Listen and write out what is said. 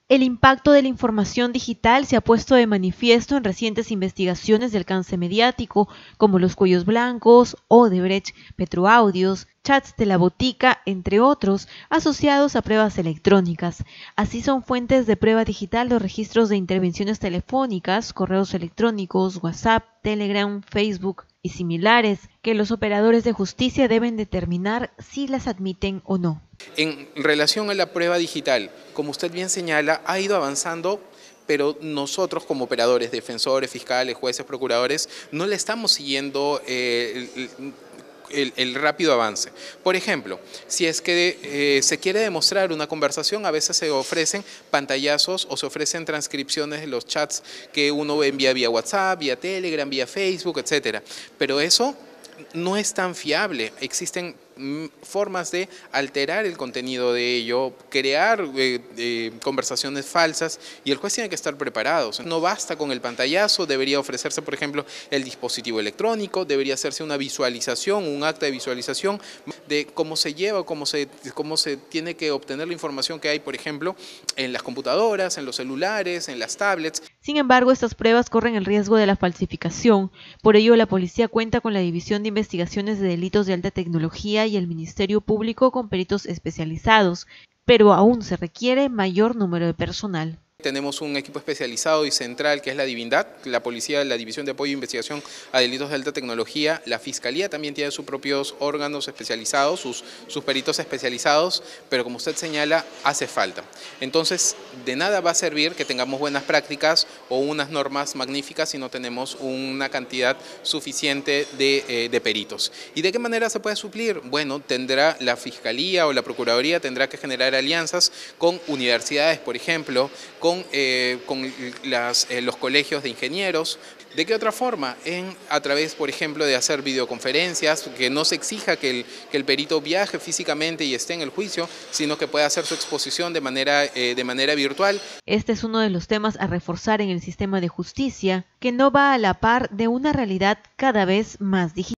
El impacto de la información digital se ha puesto de manifiesto en recientes investigaciones de alcance mediático, como los cuellos blancos, Odebrecht, Petroaudios, chats de la botica, entre otros, asociados a pruebas electrónicas. Así son fuentes de prueba digital los registros de intervenciones telefónicas, correos electrónicos, WhatsApp, Telegram, Facebook y similares, que los operadores de justicia deben determinar si las admiten o no. En relación a la prueba digital, como usted bien señala, ha ido avanzando, pero nosotros como operadores, defensores, fiscales, jueces, procuradores, no le estamos siguiendo el rápido avance. Por ejemplo, si es que se quiere demostrar una conversación, a veces se ofrecen pantallazos o se ofrecen transcripciones de los chats que uno envía vía WhatsApp, vía Telegram, vía Facebook, etcétera. Pero eso no es tan fiable. Existen formas de alterar el contenido de ello, crear conversaciones falsas, y el juez tiene que estar preparado. No basta con el pantallazo, debería ofrecerse, por ejemplo, el dispositivo electrónico, debería hacerse una visualización, un acta de visualización de cómo se lleva, cómo se tiene que obtener la información que hay, por ejemplo, en las computadoras, en los celulares, en las tablets. Sin embargo, estas pruebas corren el riesgo de la falsificación. Por ello, la policía cuenta con la División de Investigaciones de Delitos de Alta Tecnología y el Ministerio Público con peritos especializados, pero aún se requiere mayor número de personal. Tenemos un equipo especializado y central que es la Divindad, la policía, la División de Apoyo e Investigación a Delitos de Alta Tecnología. La Fiscalía también tiene sus propios órganos especializados, sus peritos especializados, pero como usted señala, hace falta. Entonces, de nada va a servir que tengamos buenas prácticas o unas normas magníficas si no tenemos una cantidad suficiente de peritos. ¿Y de qué manera se puede suplir? Bueno, tendrá la Fiscalía o la Procuraduría tendrá que generar alianzas con universidades, por ejemplo, con los colegios de ingenieros. ¿De qué otra forma? A través, por ejemplo, de hacer videoconferencias, que no se exija que el perito viaje físicamente y esté en el juicio, sino que pueda hacer su exposición de manera virtual. Este es uno de los temas a reforzar en el sistema de justicia, que no va a la par de una realidad cada vez más digital.